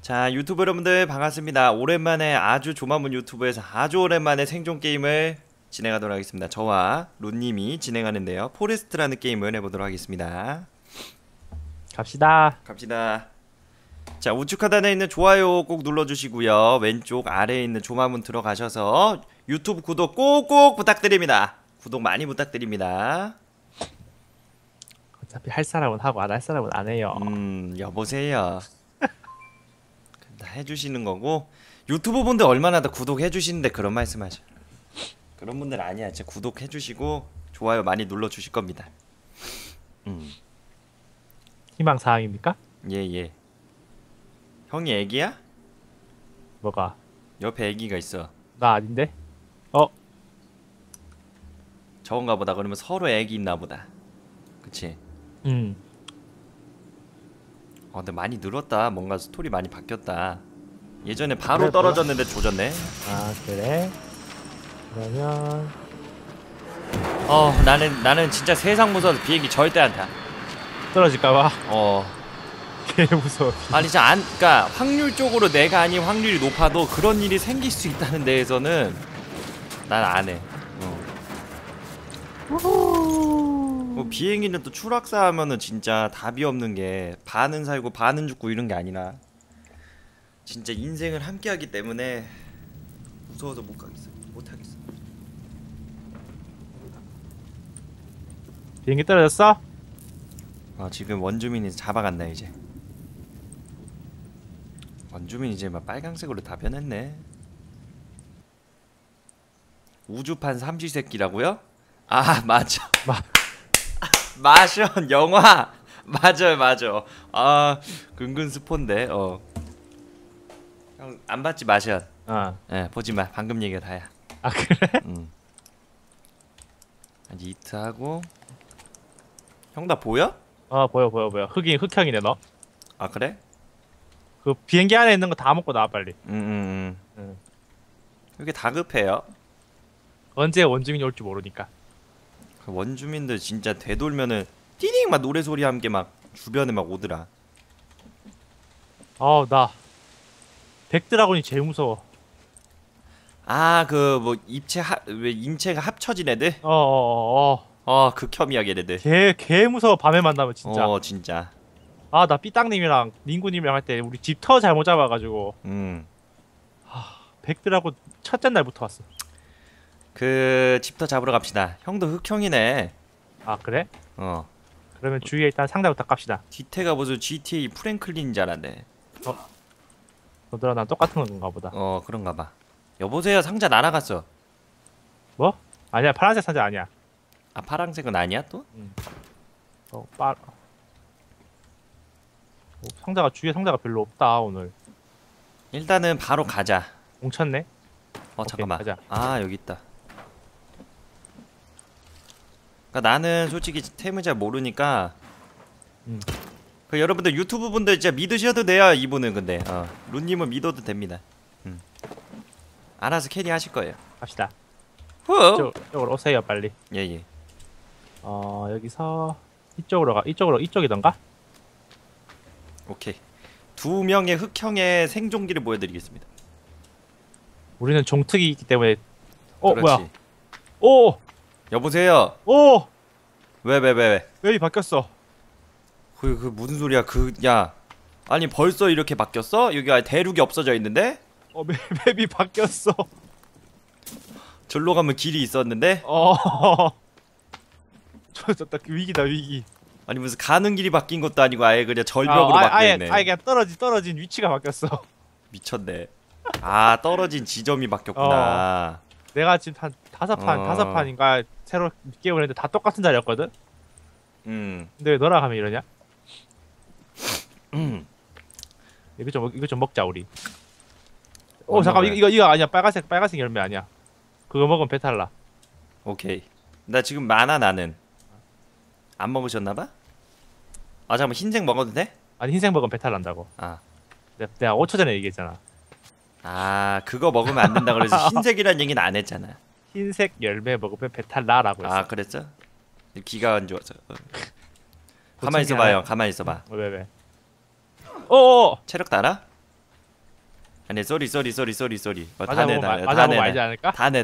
자, 유튜브 여러분들 반갑습니다. 오랜만에 아주 조마문 유튜브에서 아주 오랜만에 생존 게임을 진행하도록 하겠습니다. 저와 론님이 진행하는데요. 포레스트라는 게임을 해보도록 하겠습니다. 갑시다. 자, 우측 하단에 있는 좋아요 꼭 눌러주시고요. 왼쪽 아래에 있는 조마문 들어가셔서 유튜브 구독 꼭꼭 부탁드립니다. 구독 많이 부탁드립니다. 어차피 할 사람은 하고 안 할 사람은 안 해요. 여보세요. 다 해주시는 거고, 유튜브 분들 얼마나 더 구독해주시는데 그런 말씀하죠. 그런 분들 아니야. 진짜 구독해주시고 좋아요 많이 눌러주실 겁니다. 희망 사항입니까? 예. 형이 애기야? 뭐가? 옆에 애기가 있어. 나 아닌데? 저건가 보다. 그러면 서로 애기 있나 보다. 그치? 근데 많이 늘었다. 뭔가 스토리 많이 바뀌었다. 예전에 바로 그래, 떨어졌는데 조졌네. 아 그래? 그러면 나는 진짜 세상 무서워서 비행기 절대 안 타. 떨어질까봐 개 무서워. 아니 진짜 그러니까 확률적으로 내가 아닌 확률이 높아도 그런 일이 생길 수 있다는 데에서는 난 안 해. 뭐 비행기는 또 추락사 하면은 진짜 답이 없는 게 반은 살고 반은 죽고 이런 게 아니라 진짜 인생을 함께 하기 때문에 무서워서 못 하겠어. 비행기 떨어졌어? 지금 원주민이 잡아간다 이제. 원주민 이제 막 빨강색으로 다 변했네. 우주판 삼시세끼라고요? 아 맞아. 마션 영화 맞아. 근근 스폰데. 형 안 봤지 마션? 예, 보지 마. 방금 얘기가 다야. 아 그래? 이제 이트하고. 형 나 보여? 보여. 흑형이네 너. 아 그래? 그 비행기 안에 있는 거 다 먹고 나와 빨리. 왜 이렇게 다급해요? 언제 원주민이 올지 모르니까. 그 원주민들 진짜 되돌면은 띠링 막 노래소리 함께 막 주변에 막 오더라. 나 백드라곤이 제일 무서워. 그 뭐 왜 인체가 합쳐진 애들? 극혐이야 걔네들. 개 무서워. 밤에 만나면 진짜. 진짜. 나 삐딱님이랑 닝구님이랑 할 때 우리 집터 잘못 잡아가지고 백드라곤 첫째 날부터 왔어. 그 집터 잡으러 갑시다. 형도 흑형이네. 아 그래? 그러면 주위에 일단 상자부터 깝시다. 뒤태가 무슨 GTA 프랭클린인 줄 알았네. 너들아 난 똑같은 건가 보다. 그런가 봐. 여보세요, 상자 날아갔어. 뭐? 아니야, 파란색 상자 아니야. 아 파란색은 아니야 또? 상자가 주위에 상자가 별로 없다 오늘. 일단은 바로 가자. 뭉쳤네. 잠깐만. 가자. 여기 있다. 그러니까 나는 솔직히 템을 잘 모르니까 그 여러분들 유튜브 분들 진짜 믿으셔도 돼요. 이분은 근데 룬님은 믿어도 됩니다. 알아서 캐리 하실 거예요. 갑시다. 이쪽으로 오세요 빨리. 예. 여기서 이쪽으로 가. 이쪽이던가? 오케이. 2명의 흑형의 생존기를 보여드리겠습니다. 우리는 종특이 있기 때문에. 그렇지. 뭐야? 오! 여보세요. 오! 왜? 맵이 바뀌었어. 그 무슨 소리야? 야. 아니 벌써 이렇게 바뀌었어? 여기 아예 대륙이 없어져 있는데? 맵이 바뀌었어. 절로 가면 길이 있었는데? 저다 위기다 위기. 아니 무슨 가는 길이 바뀐 것도 아니고 아예 그냥 절벽으로 바뀌었네. 아예 그냥 떨어진 위치가 바뀌었어. 미쳤네. 떨어진 지점이 바뀌었구나. 내가 지금 한 다섯 판인가 새로 게임을 했는데 다 똑같은 자리였거든? 근데 왜 너랑 하면 이러냐? 이거 좀 먹자 우리. 잠깐만 이거 아니야. 빨간색 열매 아니야. 그거 먹으면 배탈 나. 오케이. 나 지금 많아 나는. 안 먹으셨나봐? 잠깐만 흰색 먹어도 돼? 아니 흰색 먹으면 배탈 난다고. 내가 5초 전에 얘기했잖아. 그거 먹으면 안 된다 그래서 흰색이란 얘기는 안 했잖아. 흰색 열매 먹으면 배탈 나라고 했어. 그랬어? 기가 안 좋아서. 가만히 있어봐요. 가만히 있어봐. 왜? 체력 달아? 아니 쏘리. 맞아 보면 알지 않을까? 다네.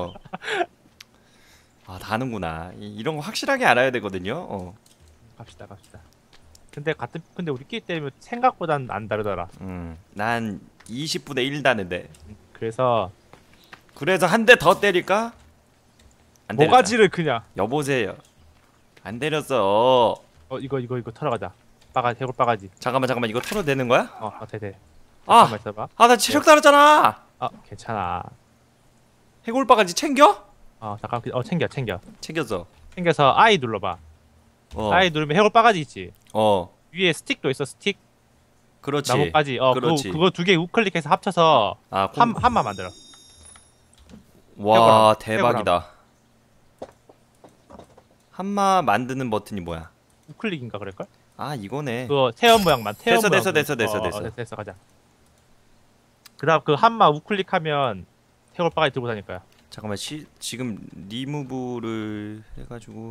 아 다는구나. 이런 거 확실하게 알아야 되거든요. 갑시다. 근데 우리끼리 때리면 생각보단 안 다르더라. 난 20분의 1 다는데. 그래서 한 대 더 때릴까? 안 때렸다. 모가지를 그냥. 여보세요. 안 때렸어. 이거 털어가자. 해골 바가지. 잠깐만 이거 털어도 되는 거야? 돼. 아, 잠깐만 있어봐. 나 체력 달았잖아. 괜찮아. 해골 바가지 챙겨? 잠깐. 챙겨. 챙겼어. 챙겨서 I 눌러봐. I 누르면 해골 바가지 있지. 위에 스틱도 있어. 스틱. 그렇지. 나뭇가지. 그렇지. 그거 두 개 우클릭해서 합쳐서 한마 만들어. 와 대박이다. 한마 만드는 버튼이 뭐야? 우클릭인가 그럴걸? 이거네. 그거 태연 모양만. 됐어. 됐어. 가자. 그다음 그 한마 우클릭하면 해골 바가지 들고 다닐 거야. 잠깐만 지금 리무브를 해가지고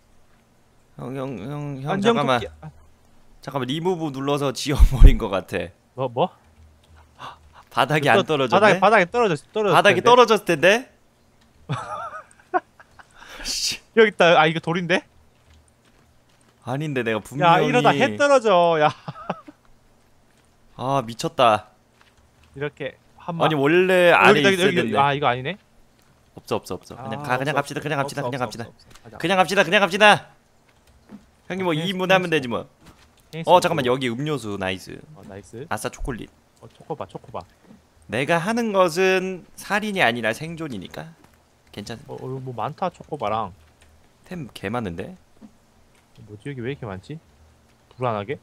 형 잠깐만 리무브 눌러서 지워버린 것 같아. 뭐? 바닥이 안 떨어졌네? 바닥에 떨어졌을 바닥이 떨어졌을 텐데? 여기 있다. 이거 돌인데? 아닌데 내가 분명히. 야 이러다 해 떨어져. 야. 미쳤다. 이렇게 한마. 아니 원래 안에 있었는데. 이거 아니네? 없어. 그냥 갑시다. 형님 뭐 2인분 하면 되지 뭐. 잠깐만 여기 음료수 나이스. 나이스. 아싸 초콜릿. 초코바. 내가 하는 것은 살인이 아니라 생존이니까 괜찮아. 뭐 많다. 초코바랑 템 개 많은데? 뭐지 여기 왜 이렇게 많지? 불안하게?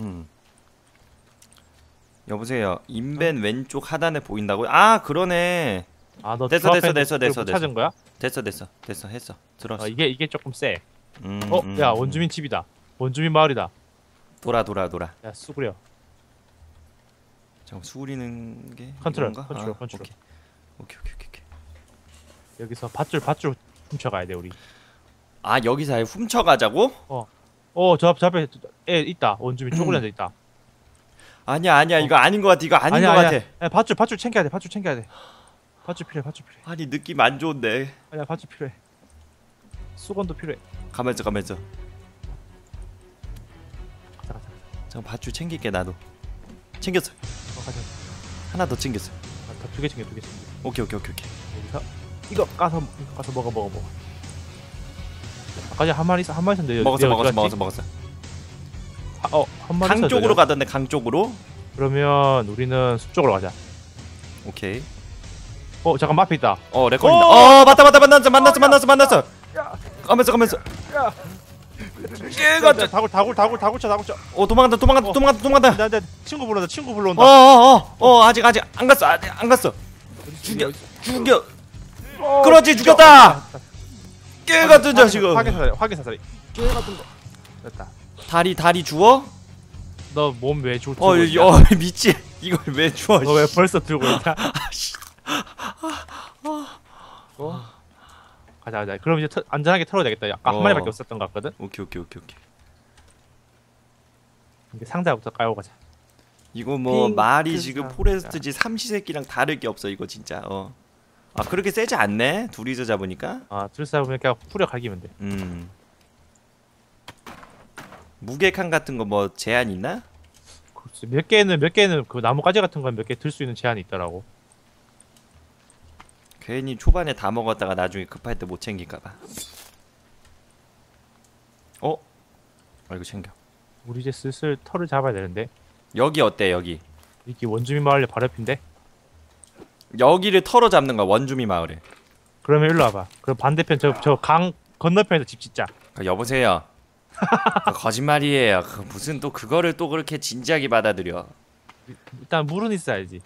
여보세요. 인벤 왼쪽 하단에 보인다고요? 그러네. 너 됐어. 찾은 거야? 됐어 했어. 들었어. 이게 조금 세. 야 원주민 집이다. 원주민 마을이다. 돌아. 야 수구려. 잠깐 수그리는 게 컨트롤. 오케이. 여기서 밧줄 훔쳐가야 돼 우리. 여기서 아예 훔쳐가자고? 저 앞에 애 있다. 원주민 쪼그려 앉아 있다. 아니야 이거 아닌 것 같아. 아니야. 야, 밧줄 챙겨야 돼. 밧줄 필요해. 아니 느낌 안 좋은데. 아니야 밧줄 필요해. 수건도 필요해. 가면서 가자. 잠깐 밧줄 챙길게 나도. 챙겼어. 가자. 하나 더 챙겼어. 두 개 챙겨. 오케이. 여기서 이거 까서 먹어. 아까 한 마리 있었는데. 먹었어. 한 마리. 강 쪽으로 가던데 강 쪽으로? 그러면 우리는 숲 쪽으로 가자. 오케이. 잠깐 앞에 있다. 렉걸린다. 맞다. 가면서. 얘가 다굴 쳐. 도망간다. 나 친구 불러온다. 아직 안 갔어. 죽여. 그렇지 죽였다. 깨 같은 자식아. 화개 사살이. 깨 같은 거. 됐다. 다리 주워? 너 몸 왜 줘? 미치. 이걸 왜 주워? 너 왜 벌써 들고 있냐? 가자. 그럼 이제 안전하게 털어야 되겠다. 아까 한 마리밖에 없었던 것 같거든. 오케이. 이게 상자부터 깔고 가자. 이거 뭐 말이 지금 포레스트지 삼시세끼랑 다를 게 없어 이거 진짜. 그렇게 세지 않네. 둘이서 잡으니까. 둘이서 잡으면 그냥 후려 갈기면 돼. 무게칸 같은 거 뭐 제한 있나? 몇 개는 그 나뭇가지 같은 건 몇 개 들 수 있는 제한이 있더라고. 괜히 초반에 다 먹었다가 나중에 급할 때 못 챙길까봐. 이거 챙겨. 우리 이제 슬슬 털을 잡아야 되는데. 여기 어때 여기? 이게 원주민 마을의 바로 옆인데. 여기를 털어 잡는 거야 원주민 마을에. 그러면 일로 와봐. 그럼 반대편 저 강 건너편에서 집 짓자. 여보세요. 거짓말이에요. 무슨 또 그거를 또 그렇게 진지하게 받아들여. 일단 물은 있어야지.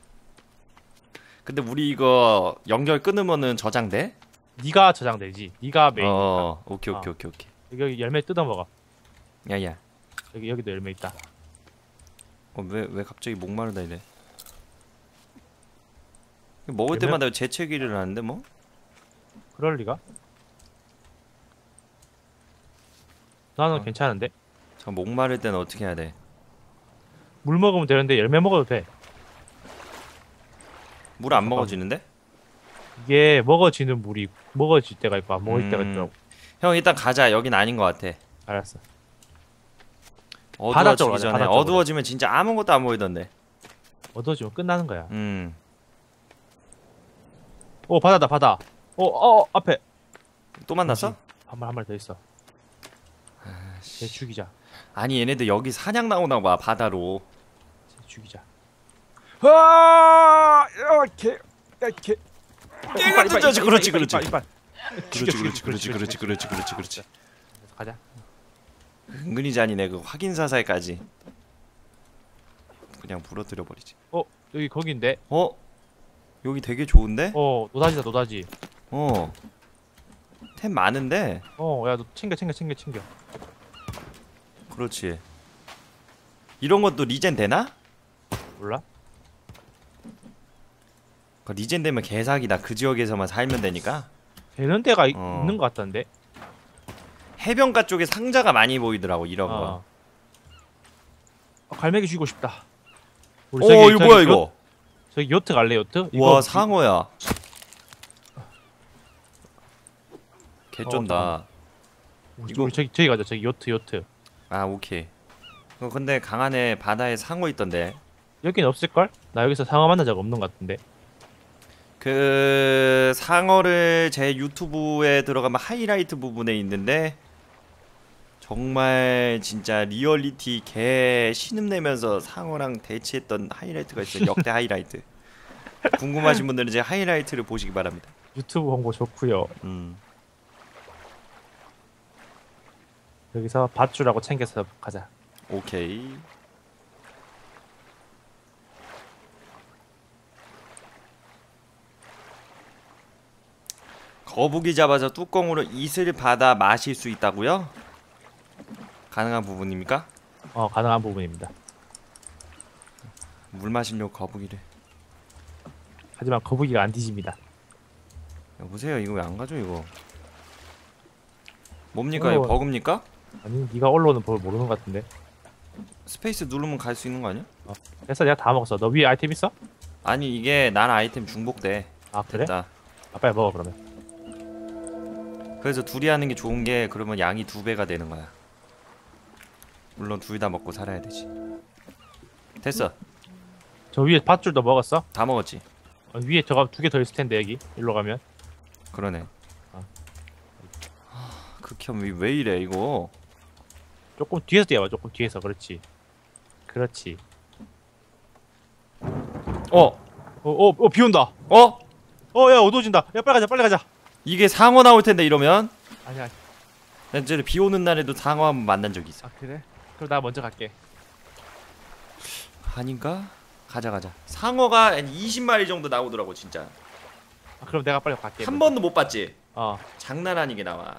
근데 우리 이거 연결 끊으면은 저장돼? 네가 저장되지. 네가 메인. 오케이. 여기 열매 뜯어먹어. 야야. 여기도 열매 있다. 왜 갑자기 목마르다 이래. 먹을 때마다 재채기를 하는데 뭐? 그럴 리가? 나는 괜찮은데? 목마를 때는 어떻게 해야 돼? 물 먹으면 되는데 열매 먹어도 돼. 물 안 먹어지는데? 이게 먹어지는 물이 먹어질 때가 있고 안 먹어질 때가 있더라고. 형 일단 가자. 여긴 아닌 것 같아. 알았어. 바다 어두워지기 쪽으로 가자, 전에. 바다 쪽으로. 어두워지면 진짜 아무것도 안 보이던데. 어두워지면 끝나는 거야. 음. 오 바다다 바다. 앞에 또 만났어? 한 마리 더 있어. 쟤 죽이자. 아니 얘네들 여기 사냥 나오나 봐 바다로. 쟤 죽이자. 아! 이렇게 이렇게. 그렇지 그렇지 그렇지. 이빨. 그렇지. 가자. 은근히 잔이네 그 확인 사살까지. 그냥 부러뜨려 버리지. 여기 거긴데. 여기 되게 좋은데? 노다지다 노다지. 템 많은데. 야 너 챙겨. 그렇지. 이런 것도 리젠 되나? 몰라? 그 리젠 되면 개사기다. 그 지역에서만 살면 되니까. 되는 데가 있는 것 같던데. 해변가 쪽에 상자가 많이 보이더라고 이런 거. 갈매기 죽이고 싶다. 우리 이거 뭐야 이거? 저기 요트 갈래 요트? 와 상어야. 개쩐다. 우리 저기 가자. 저기 요트. 아 오케이. 근데 강한에 바다에 상어 있던데. 여긴 없을걸? 나 여기서 상어 만난 적 없는 것 같은데. 그 상어를 제 유튜브에 들어가면 하이라이트 부분에 있는데 정말 진짜 리얼리티 개 신음내면서 상어랑 대치했던 하이라이트가 있어요. 역대 하이라이트. 궁금하신 분들은 제 하이라이트를 보시기 바랍니다. 유튜브 홍보 좋구요. 여기서 밧줄하고 챙겨서 가자. 오케이. 거북이 잡아서 뚜껑으로 이슬 받아 마실 수 있다고요? 가능한 부분입니까? 가능한 부분입니다. 물 마시려고 거북이를. 하지만 거북이가 안 뒤집니다. 여보세요, 이거 왜 안 가죠 이거? 뭡니까 이거 버그입니까? 아니 네가 올라오는 법을 모르는 것 같은데. 스페이스 누르면 갈 수 있는 거 아니야? 됐어 내가 다 먹었어. 너 위에 아이템 있어? 아니 이게 난 아이템 중복돼. 아 그래? 됐다. 빨리 먹어 그러면. 그래서 둘이 하는 게 좋은 게 그러면 양이 2배가 되는 거야. 물론 둘 다 먹고 살아야 되지. 됐어. 저 위에 밧줄도 먹었어? 다 먹었지. 위에 저거 2개 더 있을 텐데 여기 일로 가면. 그러네. 극혐이 왜 이래 이거? 조금 뒤에서 뛰어봐. 조금 뒤에서. 그렇지. 비 온다. 야 어두워진다. 야 빨리 가자. 이게 상어 나올 텐데 이러면. 아니야. 난 전에 비 오는 날에도 상어 한번 만난 적이 있어. 아 그래? 그럼 나 먼저 갈게. 아닌가? 가자. 상어가 한 20마리 정도 나오더라고 진짜. 그럼 내가 빨리 갈게. 한 번도 못 봤지? 어. 장난 아니게 나와.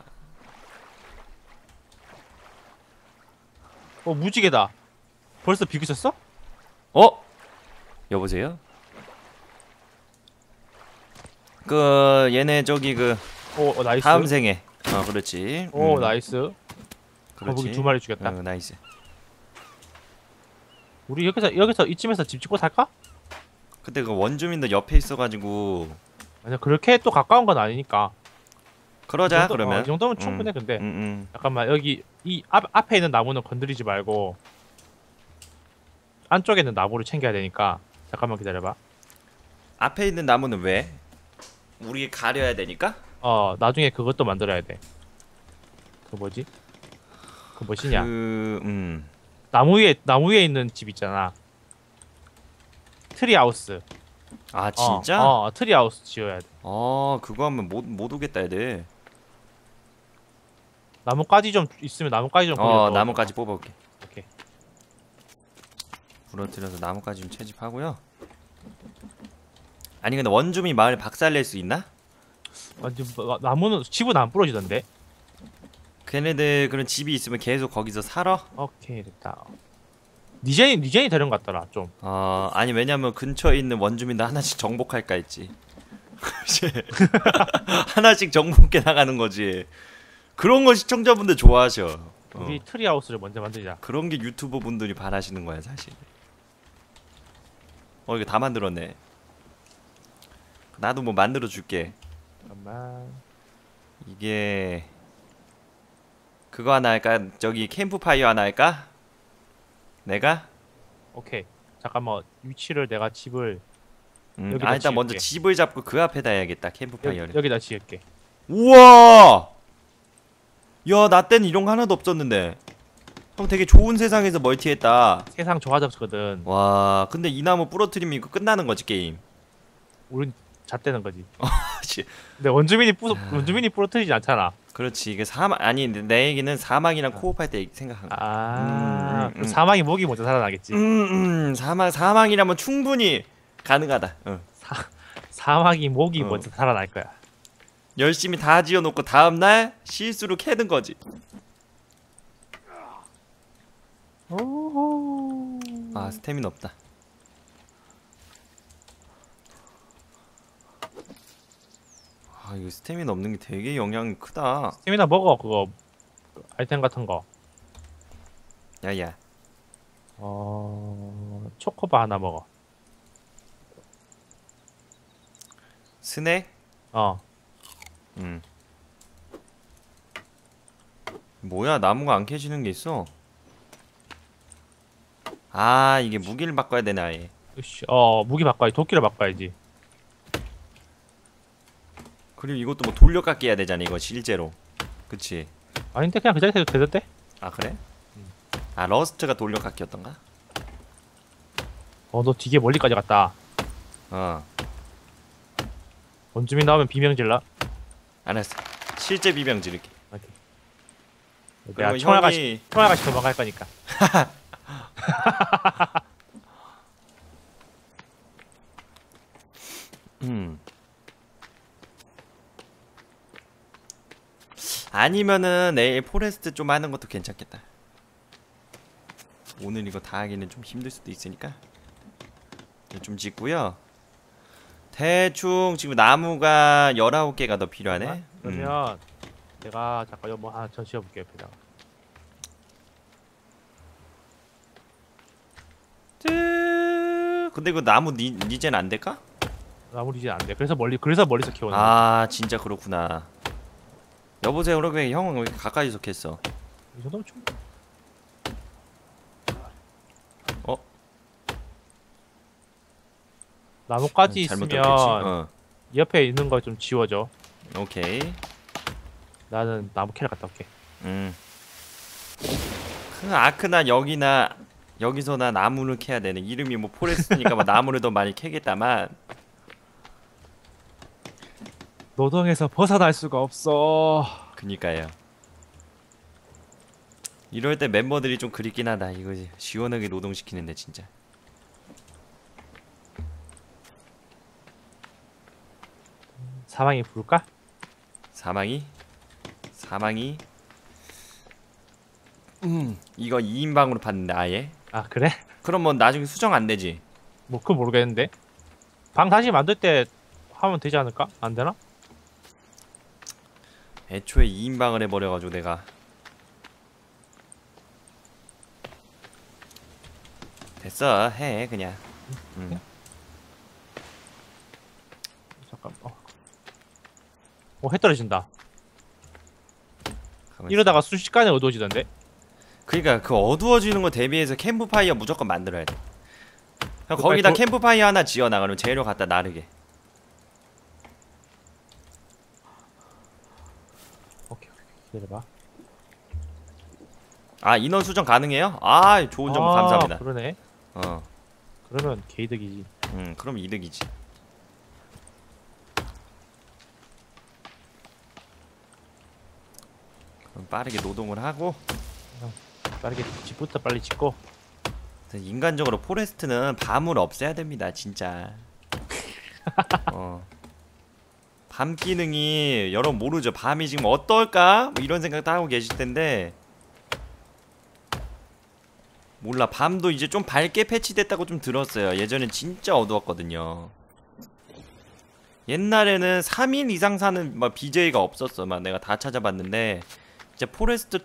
무지개다. 벌써 비 그쳤어? 여보세요? 얘네 저기 나이스. 다음 생에. 그렇지. 나이스. 거북이 2마리 죽였다. 나이스. 우리 여기서 이쯤에서 집 짓고 살까? 근데 그 원주민도 옆에 있어가지고. 아니야 그렇게 또 가까운 건 아니니까. 그러자 정도, 그러면. 이 정도면 충분해. 근데 잠깐만 여기 이 앞에 있는 나무는 건드리지 말고 안쪽에 있는 나무를 챙겨야 되니까 잠깐만 기다려봐. 앞에 있는 나무는 왜? 우리 가려야 되니까? 나중에 그것도 만들어야 돼. 그 뭐지? 그 뭐시냐? 나무 위에 있는 집 있잖아. 트리하우스. 아 진짜? 트리하우스 지어야 돼. 그거 하면 못 오겠다 애들. 나뭇가지 좀 있으면 나뭇가지 좀 뽑아. 나뭇가지 뽑아올게. 오케이. 부러뜨려서 나뭇가지 좀 채집하고요. 아니 근데 원주민 마을 박살낼 수 있나? 나무는 집은 안 부러지던데. 걔네들 그런 집이 있으면 계속 거기서 살아? 오케이 됐다. 니젠이 되는 것 같더라 좀. 아니 왜냐면 근처에 있는 원주민들 하나씩 정복할까 했지. 하나씩 정복해 나가는 거지. 그런 거 시청자분들 좋아하셔. 우리 트리하우스를 먼저 만들자. 그런 게 유튜버 분들이 바라시는 거야 사실. 이거 다 만들었네. 나도 뭐 만들어 줄게. 잠깐만. 이게 그거 하나 할까? 저기 캠프파이어 하나 할까? 내가? 오케이. 잠깐만 위치를 내가 집을 여기다 일단 먼저 지을게. 집을 잡고 그 앞에다 해야겠다. 캠프파이어를. 여기다 지을게. 우와! 야, 나 때는 이런 거 하나도 없었는데. 형 되게 좋은 세상에서 멀티했다. 세상 좋아졌거든. 와, 근데 이 나무 부러뜨리면 이거 끝나는 거지, 게임. 우린 잣대는 거지. 씨. 근데 원주민이 부러뜨리진 않잖아. 그렇지. 이게 사막 아니 내 얘기는 사막이랑 코업할 때 생각한 거야. 그럼 사망이 목이 먼저 살아나겠지. 사막이라면 충분히 가능하다. 사막이 목이 먼저 살아날 거야. 열심히 다 지어놓고 다음날 실수로 캐는 거지. 오호. 아, 스태미나 없다. 아, 이거 스태미나 없는 게 되게 영향이 크다. 스태미나 먹어 그거 아이템 같은 거. 야야. 초코바 하나 먹어. 스낵? 뭐야, 나무가 안 캐지는 게 있어. 아, 이게 무기를 바꿔야 되네 아예. 으쌰. 무기 바꿔야지. 도끼를 바꿔야지. 그리고 이것도 뭐 돌려깎기 해야 되잖아 이거 실제로. 그치? 아닌데 그냥 그 자리에서 되던데? 아, 그래? 아, 러스트가 돌려깎기였던가? 너 되게 멀리까지 갔다. 원주민 나오면 비명 질러. 알았어. 실제 비명 지를게. 오케이. 내가 그러면 총알같이 도망갈 거니까. 아니면은 내일 포레스트 좀 하는 것도 괜찮겠다. 오늘 이거 다 하기는 좀 힘들 수도 있으니까 좀 짓고요. 대충 지금 나무가 19개가 더 필요하네. 그러면 내가 잠깐 이거 뭐 하나 더 지어볼게 옆에다가. 근데 이거 나무 니젠 안 될까? 나무 이제 안 돼. 그래서 멀리서 키우는 거야. 아, 진짜 그렇구나. 여보세요. 그러게 형은 왜 이렇게 가까이서 캤어? 이 정도면 좀. 나무까지 잘못 있으면 떴겠지? 옆에 있는 거 좀 지워줘. 오케이. 나는 나무 캐러 갔다 올게. 그 아크나 여기서나 나무를 캐야 되네. 이름이 뭐 포레스트니까 뭐 나무를 더 많이 캐겠다만. 노동에서 벗어날 수가 없어. 그니까요. 이럴 때 멤버들이 좀 그립긴 하다. 이거 시원하게 노동시키는데 진짜. 사망이 부를까? 사망이? 이거 2인방으로 봤는데 아예? 아 그래? 그럼 뭐 나중에 수정 안 되지? 뭐 그건 모르겠는데. 방 다시 만들 때 하면 되지 않을까? 안 되나? 애초에 2인방을 해버려가지고 내가. 됐어, 해 그냥. 잠깐. 해 떨어진다. 가만있어. 이러다가 순식간에 어두워지던데. 그러니까 그 어두워지는 거 대비해서 캠프파이어 무조건 만들어야 돼. 형, 그 거기다 빨리 캠프파이어 하나 지어놔. 그러면 재료 갖다 나르게. 오케이. 기다려봐. 아, 인원 수정 가능해요? 아, 좋은 정보 감사합니다. 그러네. 그러면 개이득이지. 그럼 이득이지. 그럼 빠르게 노동을 하고. 빠르게 집부터 빨리 짓고. 인간적으로 포레스트는 밤을 없애야 됩니다, 진짜. 밤 기능이 여러분 모르죠. 밤이 지금 어떨까? 뭐 이런 생각도 하고 계실 텐데 몰라. 밤도 이제 좀 밝게 패치됐다고 좀 들었어요. 예전엔 진짜 어두웠거든요. 옛날에는 3일 이상 사는 막 BJ가 없었어. 막 내가 다 찾아봤는데 이제 포레스트